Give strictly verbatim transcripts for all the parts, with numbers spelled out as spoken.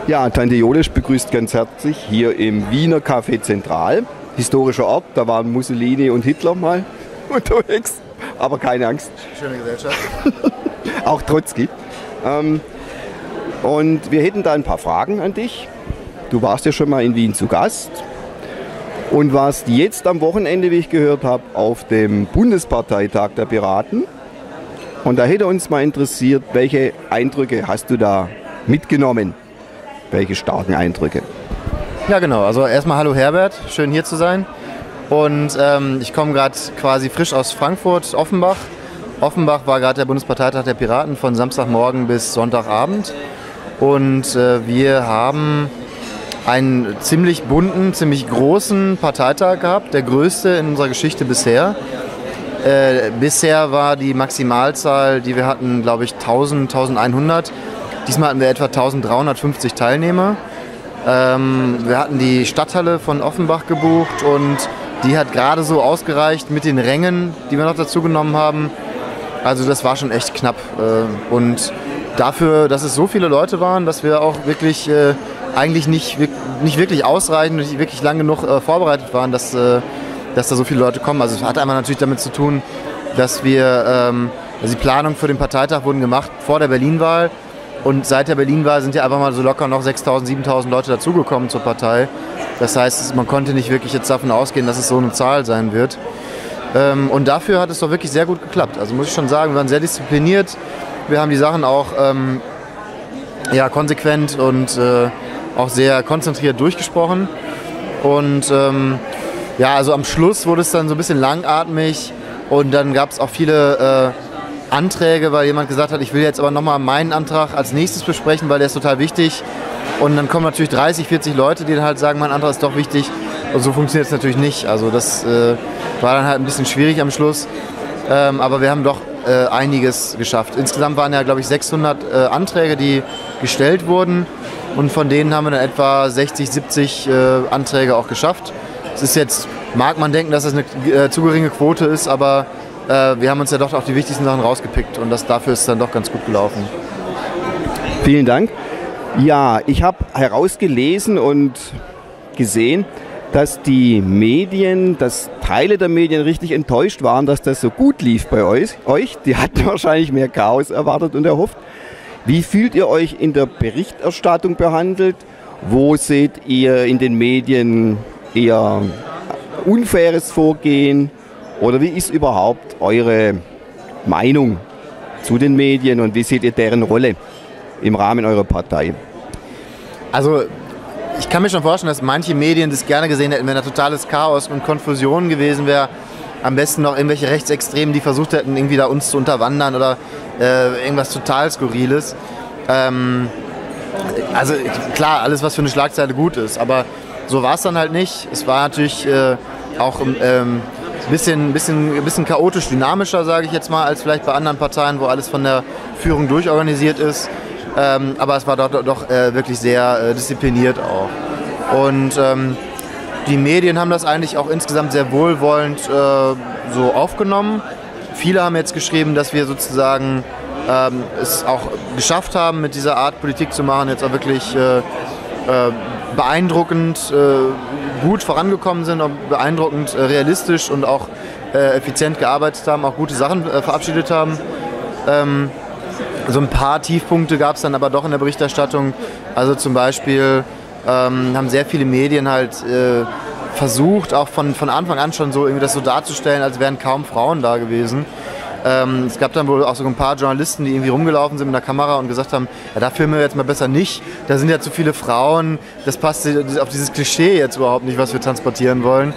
Ja, Tante Jolisch begrüßt ganz herzlich hier im Wiener Café Zentral. Historischer Ort, da waren Mussolini und Hitler mal unterwegs, aber keine Angst. Schöne Gesellschaft. Auch Trotzki. Ähm, und wir hätten da ein paar Fragen an dich. Du warst ja schon mal in Wien zu Gast und warst jetzt am Wochenende, wie ich gehört habe, auf dem Bundesparteitag der Piraten. Und da hätte uns mal interessiert, welche Eindrücke hast du da mitgenommen? Welche starken Eindrücke? Ja genau, also erstmal hallo Herbert, schön hier zu sein. Und ähm, ich komme gerade quasi frisch aus Frankfurt, Offenbach. Offenbach war gerade der Bundesparteitag der Piraten von Samstagmorgen bis Sonntagabend. Und äh, wir haben einen ziemlich bunten, ziemlich großen Parteitag gehabt, der größte in unserer Geschichte bisher. Äh, bisher war die Maximalzahl, die wir hatten, glaube ich, tausend, eintausendeinhundert. Diesmal hatten wir etwa eintausenddreihundertfünfzig Teilnehmer. Ähm, wir hatten die Stadthalle von Offenbach gebucht und die hat gerade so ausgereicht mit den Rängen, die wir noch dazu genommen haben. Also das war schon echt knapp. Äh, und dafür, dass es so viele Leute waren, dass wir auch wirklich äh, eigentlich nicht, nicht wirklich ausreichend, nicht wirklich lang genug äh, vorbereitet waren, dass, äh, dass da so viele Leute kommen. Also es hat einmal natürlich damit zu tun, dass wir, ähm, also die Planung für den Parteitag wurden gemacht vor der Berlin-Wahl. Und seit der Berlin-Wahl sind ja einfach mal so locker noch sechstausend, siebentausend Leute dazugekommen zur Partei. Das heißt, man konnte nicht wirklich jetzt davon ausgehen, dass es so eine Zahl sein wird. Ähm, und dafür hat es doch wirklich sehr gut geklappt. Also muss ich schon sagen, wir waren sehr diszipliniert. Wir haben die Sachen auch ähm, ja, konsequent und äh, auch sehr konzentriert durchgesprochen. Und ähm, ja, also am Schluss wurde es dann so ein bisschen langatmig und dann gab es auch viele äh, Anträge, weil jemand gesagt hat, ich will jetzt aber nochmal meinen Antrag als nächstes besprechen, weil der ist total wichtig. Und dann kommen natürlich dreißig, vierzig Leute, die dann halt sagen, mein Antrag ist doch wichtig. Und so funktioniert es natürlich nicht. Also das äh, war dann halt ein bisschen schwierig am Schluss. Ähm, aber wir haben doch äh, einiges geschafft. Insgesamt waren ja, glaube ich, sechshundert äh, Anträge, die gestellt wurden. Und von denen haben wir dann etwa sechzig, siebzig äh, Anträge auch geschafft. Es ist jetzt, mag man denken, dass das eine äh, zu geringe Quote ist, aber wir haben uns ja doch auch die wichtigsten Sachen rausgepickt und das, dafür ist es dann doch ganz gut gelaufen. Vielen Dank. Ja, ich habe herausgelesen und gesehen, dass die Medien, dass Teile der Medien richtig enttäuscht waren, dass das so gut lief bei euch. Die hatten wahrscheinlich mehr Chaos erwartet und erhofft. Wie fühlt ihr euch in der Berichterstattung behandelt? Wo seht ihr in den Medien eher unfaires Vorgehen? Oder wie ist überhaupt eure Meinung zu den Medien und wie seht ihr deren Rolle im Rahmen eurer Partei? Also ich kann mir schon vorstellen, dass manche Medien das gerne gesehen hätten, wenn da totales Chaos und Konfusion gewesen wäre. Am besten noch irgendwelche Rechtsextremen, die versucht hätten, irgendwie da uns zu unterwandern oder äh, irgendwas total Skurriles. Ähm, also klar, alles was für eine Schlagzeile gut ist, aber so war es dann halt nicht. Es war natürlich äh, auch ähm, Bisschen, bisschen, bisschen chaotisch, dynamischer, sage ich jetzt mal, als vielleicht bei anderen Parteien, wo alles von der Führung durchorganisiert ist. Ähm, aber es war doch, doch äh, wirklich sehr äh, diszipliniert auch. Und ähm, die Medien haben das eigentlich auch insgesamt sehr wohlwollend äh, so aufgenommen. Viele haben jetzt geschrieben, dass wir sozusagen ähm, es auch geschafft haben, mit dieser Art Politik zu machen, jetzt auch wirklich äh, äh, beeindruckend äh, gut vorangekommen sind, und beeindruckend äh, realistisch und auch äh, effizient gearbeitet haben, auch gute Sachen äh, verabschiedet haben. Ähm, so ein paar Tiefpunkte gab es dann aber doch in der Berichterstattung. Also zum Beispiel ähm, haben sehr viele Medien halt äh, versucht, auch von, von Anfang an schon so irgendwie das so darzustellen, als wären kaum Frauen da gewesen. Ähm, es gab dann wohl auch so ein paar Journalisten, die irgendwie rumgelaufen sind mit der Kamera und gesagt haben, ja, da filmen wir jetzt mal besser nicht, da sind ja zu viele Frauen, das passt auf dieses Klischee jetzt überhaupt nicht, was wir transportieren wollen.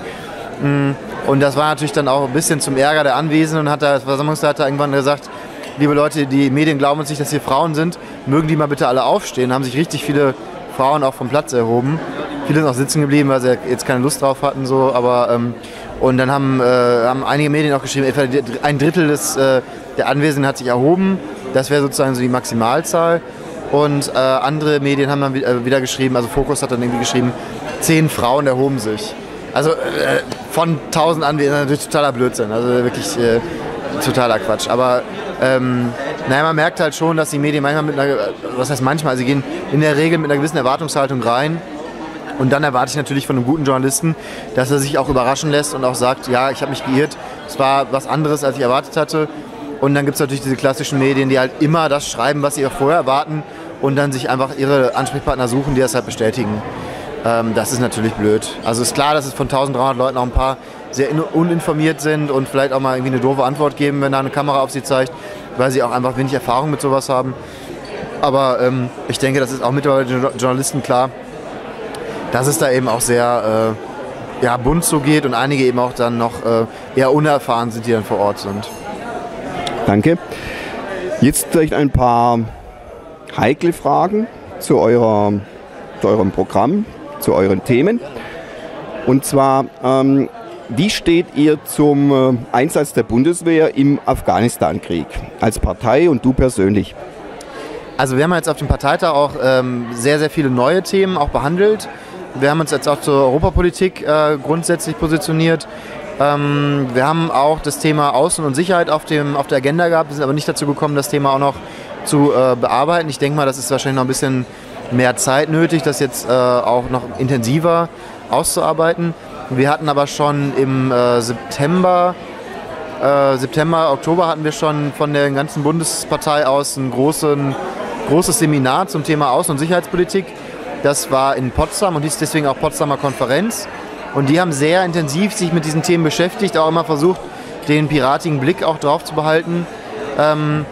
Und das war natürlich dann auch ein bisschen zum Ärger der Anwesenden und hat der Versammlungsleiter irgendwann gesagt, liebe Leute, die Medien glauben uns nicht, dass hier Frauen sind, mögen die mal bitte alle aufstehen. Da haben sich richtig viele Frauen auch vom Platz erhoben. Viele sind auch sitzen geblieben, weil sie jetzt keine Lust drauf hatten, so, aber ähm, und dann haben, äh, haben einige Medien auch geschrieben, etwa ein Drittel des, äh, der Anwesenden hat sich erhoben. Das wäre sozusagen so die Maximalzahl. Und äh, andere Medien haben dann wieder geschrieben, also Focus hat dann irgendwie geschrieben, zehn Frauen erhoben sich. Also äh, von tausend Anwesenden natürlich totaler Blödsinn. Also wirklich, äh, totaler Quatsch. Aber ähm, naja, man merkt halt schon, dass die Medien manchmal mit einer, was heißt manchmal, sie gehen in der Regel mit einer gewissen Erwartungshaltung rein. Und dann erwarte ich natürlich von einem guten Journalisten, dass er sich auch überraschen lässt und auch sagt, ja, ich habe mich geirrt, es war was anderes, als ich erwartet hatte. Und dann gibt es natürlich diese klassischen Medien, die halt immer das schreiben, was sie auch vorher erwarten und dann sich einfach ihre Ansprechpartner suchen, die das halt bestätigen. Ähm, das ist natürlich blöd. Also ist klar, dass es von dreizehnhundert Leuten auch ein paar sehr uninformiert sind und vielleicht auch mal irgendwie eine doofe Antwort geben, wenn da eine Kamera auf sie zeigt, weil sie auch einfach wenig Erfahrung mit sowas haben. Aber ähm, ich denke, das ist auch mittlerweile den Journalisten klar, dass es da eben auch sehr äh, ja, bunt so geht und einige eben auch dann noch äh, eher unerfahren sind, die dann vor Ort sind. Danke. Jetzt vielleicht ein paar heikle Fragen zu, eurer, zu eurem Programm, zu euren Themen. Und zwar, ähm, wie steht ihr zum äh, Einsatz der Bundeswehr im Afghanistan-Krieg als Partei und du persönlich? Also wir haben jetzt auf dem Parteitag auch ähm, sehr, sehr viele neue Themen auch behandelt. Wir haben uns jetzt auch zur Europapolitik äh, grundsätzlich positioniert. Ähm, wir haben auch das Thema Außen- und Sicherheit auf, dem, auf der Agenda gehabt. Wir sind aber nicht dazu gekommen, das Thema auch noch zu äh, bearbeiten. Ich denke mal, das ist wahrscheinlich noch ein bisschen mehr Zeit nötig, das jetzt äh, auch noch intensiver auszuarbeiten. Wir hatten aber schon im äh, September, äh, September, Oktober hatten wir schon von der ganzen Bundespartei aus ein großen, großes Seminar zum Thema Außen- und Sicherheitspolitik. Das war in Potsdam und hieß deswegen auch Potsdamer Konferenz. Und die haben sehr intensiv sich mit diesen Themen beschäftigt, auch immer versucht, den piratigen Blick auch drauf zu behalten. Ähm,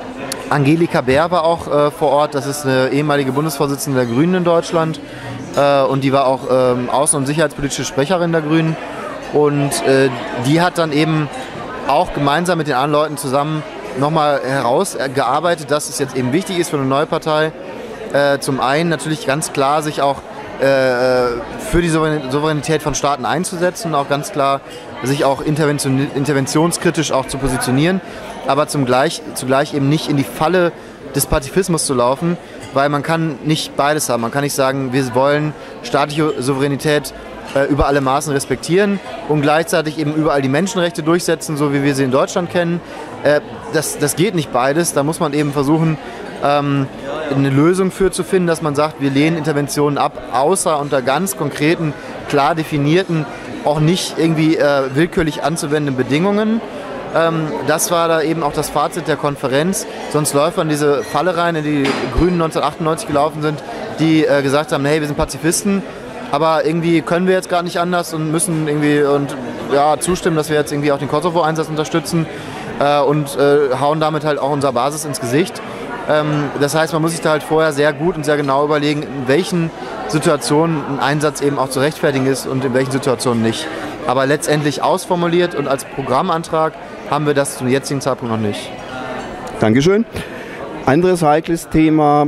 Angelika Bär war auch äh, vor Ort, das ist eine ehemalige Bundesvorsitzende der Grünen in Deutschland. Äh, und die war auch ähm, außen- und sicherheitspolitische Sprecherin der Grünen. Und äh, die hat dann eben auch gemeinsam mit den anderen Leuten zusammen nochmal herausgearbeitet, dass es jetzt eben wichtig ist für eine neue Partei, Äh, zum einen natürlich ganz klar sich auch äh, für die Souveränität von Staaten einzusetzen und auch ganz klar sich auch intervention interventionskritisch auch zu positionieren, aber zum gleich, zugleich eben nicht in die Falle des Pazifismus zu laufen, weil man kann nicht beides haben. Man kann nicht sagen, wir wollen staatliche Souveränität äh, über alle Maßen respektieren und gleichzeitig eben überall die Menschenrechte durchsetzen, so wie wir sie in Deutschland kennen. Äh, das, das geht nicht beides. Da muss man eben versuchen, ähm, eine Lösung für zu finden, dass man sagt, wir lehnen Interventionen ab, außer unter ganz konkreten, klar definierten, auch nicht irgendwie äh, willkürlich anzuwendenden Bedingungen. Ähm, das war da eben auch das Fazit der Konferenz. Sonst läuft man diese Falle rein, in die die Grünen neunzehnhundertachtundneunzig gelaufen sind, die äh, gesagt haben, hey, wir sind Pazifisten, aber irgendwie können wir jetzt gar nicht anders und müssen irgendwie und, ja, zustimmen, dass wir jetzt irgendwie auch den Kosovo-Einsatz unterstützen äh, und äh, hauen damit halt auch unserer Basis ins Gesicht. Das heißt, man muss sich da halt vorher sehr gut und sehr genau überlegen, in welchen Situationen ein Einsatz eben auch zu rechtfertigen ist und in welchen Situationen nicht. Aber letztendlich ausformuliert und als Programmantrag haben wir das zum jetzigen Zeitpunkt noch nicht. Dankeschön. Anderes heikles Thema,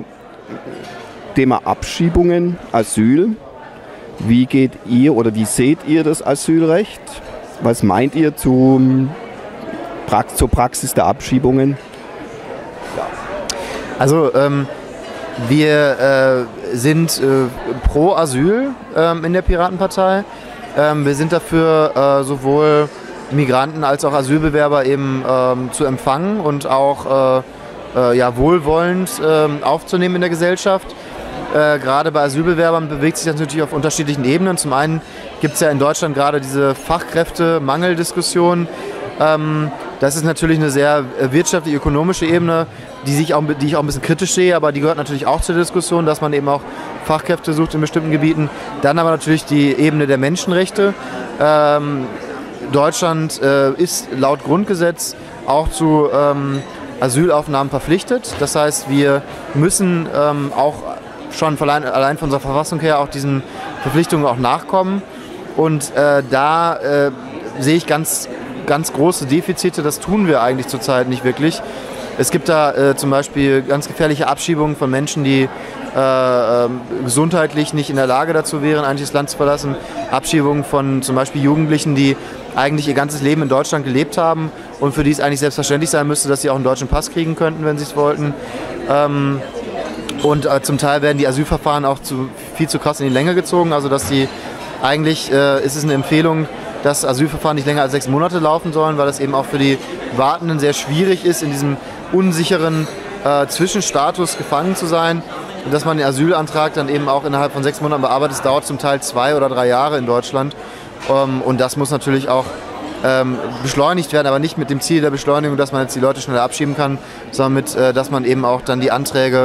Thema Abschiebungen, Asyl. Wie geht ihr oder wie seht ihr das Asylrecht? Was meint ihr zum, zur Praxis der Abschiebungen? Also ähm, wir äh, sind äh, pro Asyl ähm, in der Piratenpartei. Ähm, wir sind dafür, äh, sowohl Migranten als auch Asylbewerber eben ähm, zu empfangen und auch äh, äh, ja, wohlwollend äh, aufzunehmen in der Gesellschaft. Äh, gerade bei Asylbewerbern bewegt sich das natürlich auf unterschiedlichen Ebenen. Zum einen gibt es ja in Deutschland gerade diese Fachkräftemangeldiskussion. Ähm, das ist natürlich eine sehr wirtschaftliche, ökonomische Ebene, die, sich auch, die ich auch ein bisschen kritisch sehe, aber die gehört natürlich auch zur Diskussion, dass man eben auch Fachkräfte sucht in bestimmten Gebieten. Dann aber natürlich die Ebene der Menschenrechte. Ähm, Deutschland äh, ist laut Grundgesetz auch zu ähm, Asylaufnahmen verpflichtet. Das heißt, wir müssen ähm, auch schon allein, allein von unserer Verfassung her auch diesen Verpflichtungen auch nachkommen. Und äh, da äh, sehe ich ganz, ganz große Defizite. Das tun wir eigentlich zurzeit nicht wirklich. Es gibt da äh, zum Beispiel ganz gefährliche Abschiebungen von Menschen, die äh, äh, gesundheitlich nicht in der Lage dazu wären, eigentlich das Land zu verlassen. Abschiebungen von zum Beispiel Jugendlichen, die eigentlich ihr ganzes Leben in Deutschland gelebt haben und für die es eigentlich selbstverständlich sein müsste, dass sie auch einen deutschen Pass kriegen könnten, wenn sie es wollten. Ähm, und äh, zum Teil werden die Asylverfahren auch zu, viel zu krass in die Länge gezogen. Also dass die eigentlich äh, ist es eine Empfehlung dass Asylverfahren nicht länger als sechs Monate laufen sollen, weil das eben auch für die Wartenden sehr schwierig ist, in diesem unsicheren äh, Zwischenstatus gefangen zu sein. Und dass man den Asylantrag dann eben auch innerhalb von sechs Monaten bearbeitet. Das dauert zum Teil zwei oder drei Jahre in Deutschland. Ähm, und das muss natürlich auch ähm, beschleunigt werden, aber nicht mit dem Ziel der Beschleunigung, dass man jetzt die Leute schneller abschieben kann, sondern mit, äh, dass man eben auch dann die Anträge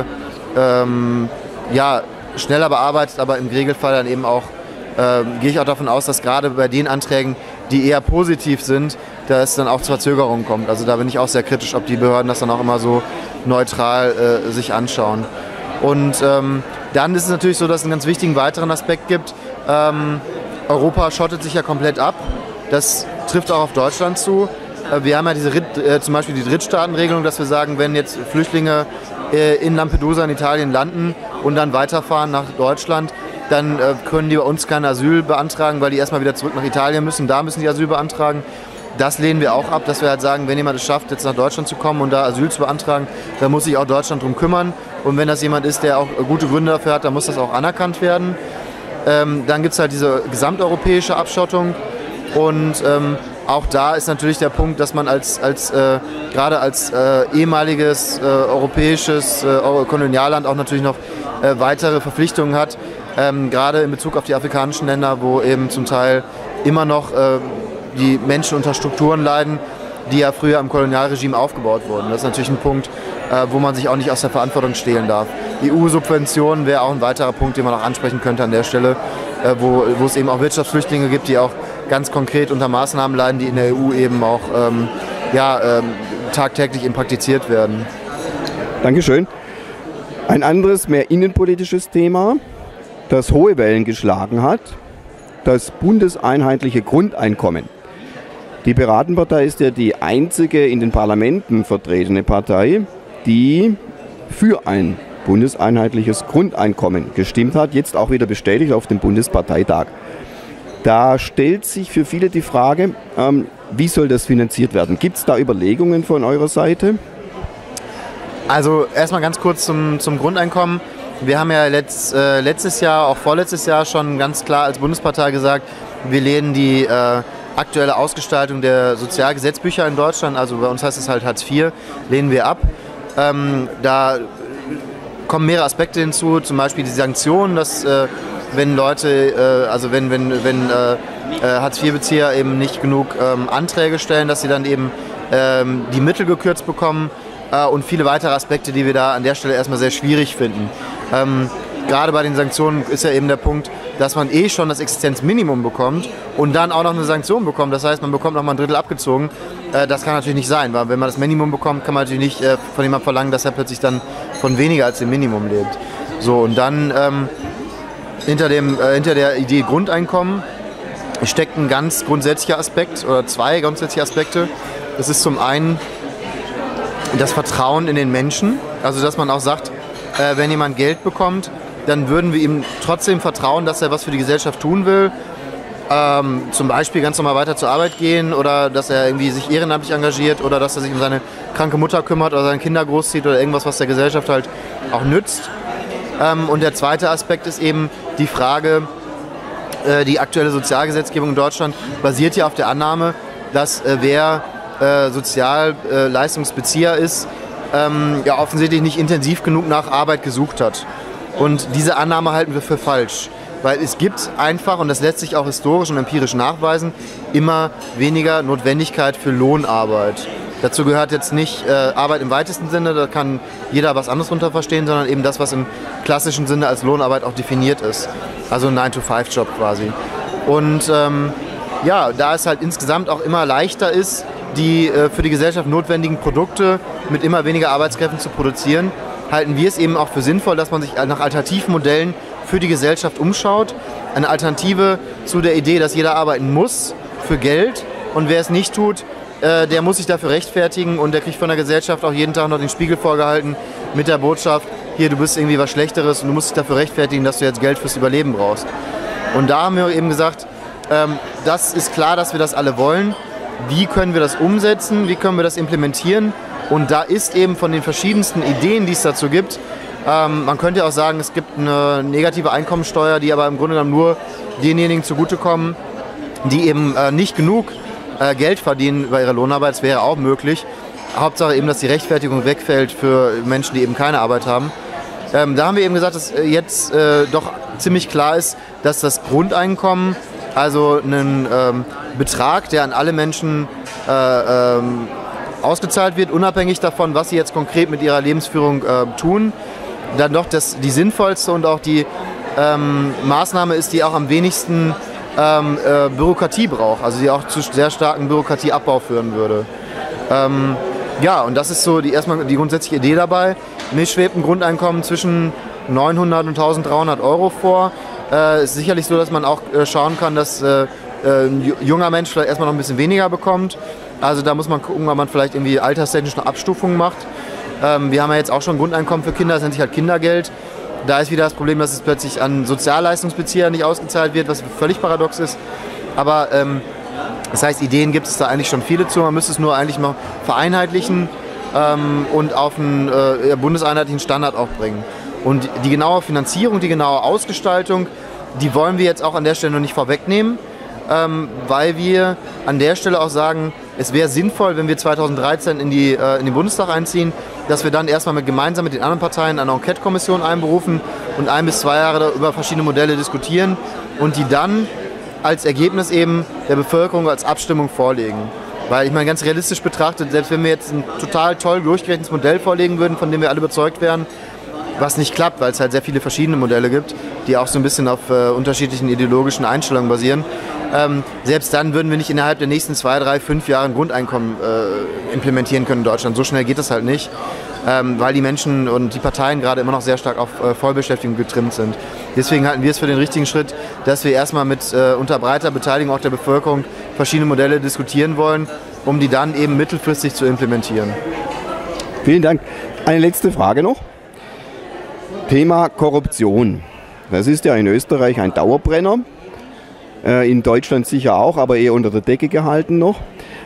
ähm, ja, schneller bearbeitet, aber im Regelfall dann eben auch, äh, gehe ich auch davon aus, dass gerade bei den Anträgen, die eher positiv sind, da es dann auch zu Verzögerungen kommt. Also da bin ich auch sehr kritisch, ob die Behörden das dann auch immer so neutral äh, sich anschauen. Und ähm, dann ist es natürlich so, dass es einen ganz wichtigen weiteren Aspekt gibt. Ähm, Europa schottet sich ja komplett ab. Das trifft auch auf Deutschland zu. Äh, wir haben ja diese äh, zum Beispiel die Drittstaatenregelung, dass wir sagen, wenn jetzt Flüchtlinge äh, in Lampedusa in Italien landen und dann weiterfahren nach Deutschland, dann äh, können die bei uns kein Asyl beantragen, weil die erstmal wieder zurück nach Italien müssen. Da müssen die Asyl beantragen. Das lehnen wir auch ab, dass wir halt sagen, wenn jemand es schafft, jetzt nach Deutschland zu kommen und da Asyl zu beantragen, dann muss sich auch Deutschland drum kümmern. Und wenn das jemand ist, der auch gute Gründe dafür hat, dann muss das auch anerkannt werden. Ähm, dann gibt es halt diese gesamteuropäische Abschottung. Und ähm, auch da ist natürlich der Punkt, dass man als, als äh, gerade als äh, ehemaliges äh, europäisches äh, Kolonialland auch natürlich noch äh, weitere Verpflichtungen hat. Ähm, gerade in Bezug auf die afrikanischen Länder, wo eben zum Teil immer noch äh, die Menschen unter Strukturen leiden, die ja früher im Kolonialregime aufgebaut wurden. Das ist natürlich ein Punkt, äh, wo man sich auch nicht aus der Verantwortung stehlen darf. E U-Subventionen wäre auch ein weiterer Punkt, den man auch ansprechen könnte an der Stelle, äh, wo, wo es eben auch Wirtschaftsflüchtlinge gibt, die auch ganz konkret unter Maßnahmen leiden, die in der E U eben auch ähm, ja, ähm, tagtäglich eben praktiziert werden. Dankeschön. Ein anderes, mehr innenpolitisches Thema, das hohe Wellen geschlagen hat, das bundeseinheitliche Grundeinkommen. Die Piratenpartei ist ja die einzige in den Parlamenten vertretene Partei, die für ein bundeseinheitliches Grundeinkommen gestimmt hat, jetzt auch wieder bestätigt auf dem Bundesparteitag. Da stellt sich für viele die Frage, ähm, wie soll das finanziert werden? Gibt es da Überlegungen von eurer Seite? Also erstmal ganz kurz zum, zum Grundeinkommen. Wir haben ja letzt, äh, letztes Jahr, auch vorletztes Jahr schon ganz klar als Bundespartei gesagt, wir lehnen die äh, aktuelle Ausgestaltung der Sozialgesetzbücher in Deutschland, also bei uns heißt es halt Hartz vier, lehnen wir ab. Ähm, da kommen mehrere Aspekte hinzu, zum Beispiel die Sanktionen, dass äh, wenn Leute, äh, also wenn, wenn, wenn äh, äh, Hartz vier Bezieher eben nicht genug ähm, Anträge stellen, dass sie dann eben ähm, die Mittel gekürzt bekommen äh, und viele weitere Aspekte, die wir da an der Stelle erstmal sehr schwierig finden. Ähm, gerade bei den Sanktionen ist ja eben der Punkt, dass man eh schon das Existenzminimum bekommt und dann auch noch eine Sanktion bekommt. Das heißt, man bekommt noch mal ein Drittel abgezogen. Äh, das kann natürlich nicht sein, weil wenn man das Minimum bekommt, kann man natürlich nicht äh, von jemandem verlangen, dass er plötzlich dann von weniger als dem Minimum lebt. So, und dann ähm, hinter, dem, äh, hinter der Idee Grundeinkommen steckt ein ganz grundsätzlicher Aspekt oder zwei grundsätzliche Aspekte. Das ist zum einen das Vertrauen in den Menschen, also dass man auch sagt, äh, wenn jemand Geld bekommt, dann würden wir ihm trotzdem vertrauen, dass er was für die Gesellschaft tun will. Ähm, zum Beispiel ganz normal weiter zur Arbeit gehen oder dass er irgendwie sich ehrenamtlich engagiert oder dass er sich um seine kranke Mutter kümmert oder seine Kinder großzieht oder irgendwas, was der Gesellschaft halt auch nützt. Ähm, und der zweite Aspekt ist eben die Frage, äh, die aktuelle Sozialgesetzgebung in Deutschland basiert ja auf der Annahme, dass äh, wer äh, Sozialleistungsbezieher äh, ist, ähm, ja offensichtlich nicht intensiv genug nach Arbeit gesucht hat. Und diese Annahme halten wir für falsch, weil es gibt einfach, und das lässt sich auch historisch und empirisch nachweisen, immer weniger Notwendigkeit für Lohnarbeit. Dazu gehört jetzt nicht äh, Arbeit im weitesten Sinne, da kann jeder was anderes drunter verstehen, sondern eben das, was im klassischen Sinne als Lohnarbeit auch definiert ist. Also ein nine to five Job quasi. Und ähm, ja, da es halt insgesamt auch immer leichter ist, die äh, für die Gesellschaft notwendigen Produkte mit immer weniger Arbeitskräften zu produzieren, halten wir es eben auch für sinnvoll, dass man sich nach Alternativmodellen für die Gesellschaft umschaut. Eine Alternative zu der Idee, dass jeder arbeiten muss für Geld und wer es nicht tut, äh, der muss sich dafür rechtfertigen und der kriegt von der Gesellschaft auch jeden Tag noch den Spiegel vorgehalten mit der Botschaft, hier, du bist irgendwie was Schlechteres und du musst dich dafür rechtfertigen, dass du jetzt Geld fürs Überleben brauchst. Und da haben wir eben gesagt, ähm, das ist klar, dass wir das alle wollen. Wie können wir das umsetzen? Wie können wir das implementieren? Und da ist eben von den verschiedensten Ideen, die es dazu gibt, ähm, man könnte auch sagen, es gibt eine negative Einkommensteuer, die aber im Grunde genommen nur denjenigen zugutekommen, die eben äh, nicht genug äh, Geld verdienen bei ihrer Lohnarbeit. Das wäre auch möglich. Hauptsache eben, dass die Rechtfertigung wegfällt für Menschen, die eben keine Arbeit haben. Ähm, da haben wir eben gesagt, dass jetzt äh, doch ziemlich klar ist, dass das Grundeinkommen, also ein ähm, Betrag, der an alle Menschen äh, ähm, ausgezahlt wird, unabhängig davon, was sie jetzt konkret mit ihrer Lebensführung äh, tun, dann doch das, die sinnvollste und auch die ähm, Maßnahme ist, die auch am wenigsten ähm, äh, Bürokratie braucht, also die auch zu sehr starken Bürokratieabbau führen würde. Ähm, ja, und das ist so die, erstmal die grundsätzliche Idee dabei. Mir schwebt ein Grundeinkommen zwischen neunhundert und dreizehnhundert Euro vor. Es äh, ist sicherlich so, dass man auch äh, schauen kann, dass äh, ein junger Mensch vielleicht erstmal noch ein bisschen weniger bekommt. Also da muss man gucken, ob man vielleicht irgendwie alterstechnisch eine Abstufung macht. Ähm, wir haben ja jetzt auch schon ein Grundeinkommen für Kinder, das nennt sich halt Kindergeld. Da ist wieder das Problem, dass es plötzlich an Sozialleistungsbezieher nicht ausgezahlt wird, was völlig paradox ist. Aber ähm, das heißt, Ideen gibt es da eigentlich schon viele zu. Man müsste es nur eigentlich mal vereinheitlichen ähm, und auf einen äh, bundeseinheitlichen Standard auch bringen. Und die genaue Finanzierung, die genaue Ausgestaltung, die wollen wir jetzt auch an der Stelle noch nicht vorwegnehmen, ähm, weil wir an der Stelle auch sagen, es wäre sinnvoll, wenn wir zweitausenddreizehn in, die, äh, in den Bundestag einziehen, dass wir dann erstmal mit, gemeinsam mit den anderen Parteien eine Enquete-Kommission einberufen und ein bis zwei Jahre über verschiedene Modelle diskutieren und die dann als Ergebnis eben der Bevölkerung als Abstimmung vorlegen. Weil ich meine, ganz realistisch betrachtet, selbst wenn wir jetzt ein total toll durchgerechnetes Modell vorlegen würden, von dem wir alle überzeugt wären, was nicht klappt, weil es halt sehr viele verschiedene Modelle gibt, die auch so ein bisschen auf äh, unterschiedlichen ideologischen Einstellungen basieren. Ähm, selbst dann würden wir nicht innerhalb der nächsten zwei, drei, fünf Jahre ein Grundeinkommen äh, implementieren können in Deutschland. So schnell geht das halt nicht, ähm, weil die Menschen und die Parteien gerade immer noch sehr stark auf äh, Vollbeschäftigung getrimmt sind. Deswegen halten wir es für den richtigen Schritt, dass wir erstmal mit äh, unter breiter Beteiligung auch der Bevölkerung verschiedene Modelle diskutieren wollen, um die dann eben mittelfristig zu implementieren. Vielen Dank. Eine letzte Frage noch. Thema Korruption. Das ist ja in Österreich ein Dauerbrenner. In Deutschland sicher auch, aber eher unter der Decke gehalten noch.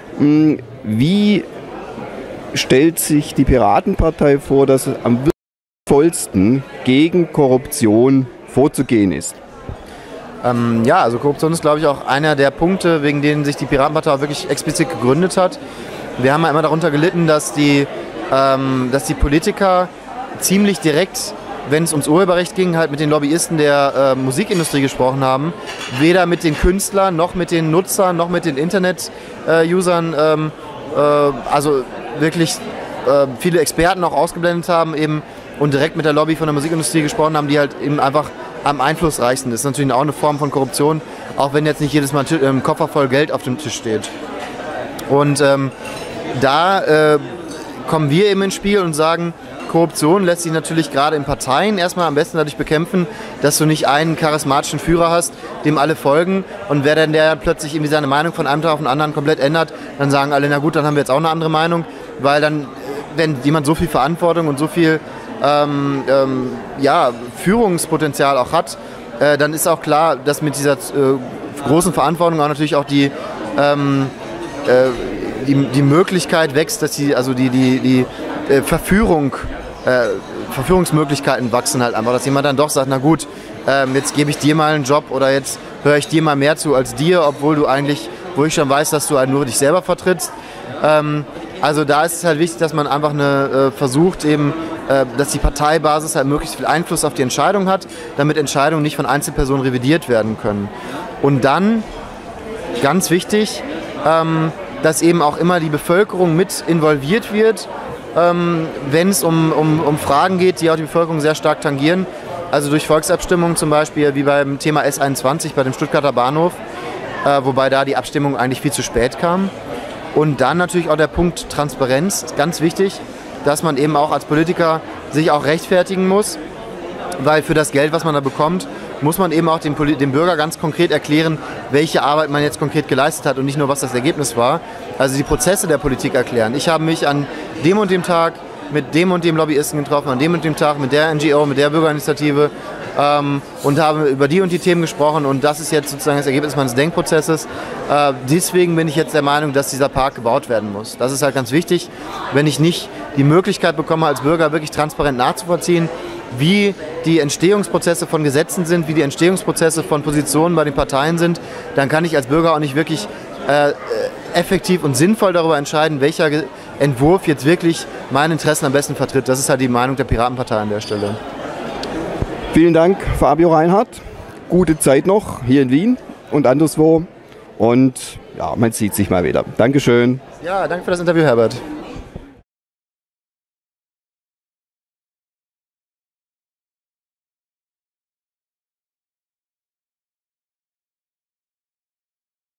Wie stellt sich die Piratenpartei vor, dass am vollsten gegen Korruption vorzugehen ist? Ähm, ja, also Korruption ist, glaube ich, auch einer der Punkte, wegen denen sich die Piratenpartei auch wirklich explizit gegründet hat. Wir haben ja immer darunter gelitten, dass die, ähm, dass die Politiker ziemlich direkt, wenn es ums Urheberrecht ging, halt mit den Lobbyisten der äh, Musikindustrie gesprochen haben. Weder mit den Künstlern, noch mit den Nutzern, noch mit den Internet-Usern. Äh, ähm, äh, also wirklich äh, viele Experten auch ausgeblendet haben eben und direkt mit der Lobby von der Musikindustrie gesprochen haben, die halt eben einfach am einflussreichsten ist. Das ist natürlich auch eine Form von Korruption, auch wenn jetzt nicht jedes Mal ein ähm, Koffer voll Geld auf dem Tisch steht. Und ähm, da äh, kommen wir eben ins Spiel und sagen, Korruption lässt sich natürlich gerade in Parteien erstmal am besten dadurch bekämpfen, dass du nicht einen charismatischen Führer hast, dem alle folgen und wer dann der plötzlich irgendwie seine Meinung von einem Tag auf den anderen komplett ändert, dann sagen alle, na gut, dann haben wir jetzt auch eine andere Meinung, weil dann, wenn jemand so viel Verantwortung und so viel ähm, ähm, ja, Führungspotenzial auch hat, äh, dann ist auch klar, dass mit dieser äh, großen Verantwortung auch natürlich auch die, ähm, äh, die, die Möglichkeit wächst, dass die, also die, die, die äh, Verführung Äh, Verführungsmöglichkeiten wachsen halt einfach, dass jemand dann doch sagt, na gut, ähm, jetzt gebe ich dir mal einen Job oder jetzt höre ich dir mal mehr zu als dir, obwohl du eigentlich, wo ich schon weiß, dass du halt nur dich selber vertrittst. Ähm, also da ist es halt wichtig, dass man einfach eine, äh, versucht eben, äh, dass die Parteibasis halt möglichst viel Einfluss auf die Entscheidung hat, damit Entscheidungen nicht von Einzelpersonen revidiert werden können. Und dann, ganz wichtig, ähm, dass eben auch immer die Bevölkerung mit involviert wird, Ähm, wenn es um, um, um Fragen geht, die auch die Bevölkerung sehr stark tangieren. Also durch Volksabstimmungen zum Beispiel, wie beim Thema S einundzwanzig bei dem Stuttgarter Bahnhof, äh, wobei da die Abstimmung eigentlich viel zu spät kam. Und dann natürlich auch der Punkt Transparenz, ganz wichtig, dass man eben auch als Politiker sich auch rechtfertigen muss, weil für das Geld, was man da bekommt, muss man eben auch dem, dem Bürger ganz konkret erklären, welche Arbeit man jetzt konkret geleistet hat und nicht nur, was das Ergebnis war. Also die Prozesse der Politik erklären. Ich habe mich an dem und dem Tag mit dem und dem Lobbyisten getroffen, an dem und dem Tag mit der N G O, mit der Bürgerinitiative ähm, und habe über die und die Themen gesprochen und das ist jetzt sozusagen das Ergebnis meines Denkprozesses. Äh, deswegen bin ich jetzt der Meinung, dass dieser Park gebaut werden muss. Das ist halt ganz wichtig, wenn ich nicht die Möglichkeit bekomme, als Bürger wirklich transparent nachzuvollziehen, wie die Entstehungsprozesse von Gesetzen sind, wie die Entstehungsprozesse von Positionen bei den Parteien sind, dann kann ich als Bürger auch nicht wirklich äh, effektiv und sinnvoll darüber entscheiden, welcher Ge- Entwurf jetzt wirklich meine Interessen am besten vertritt. Das ist halt die Meinung der Piratenpartei an der Stelle. Vielen Dank, Fabio Reinhardt. Gute Zeit noch hier in Wien und anderswo. Und ja, man sieht sich mal wieder. Dankeschön. Ja, danke für das Interview, Herbert.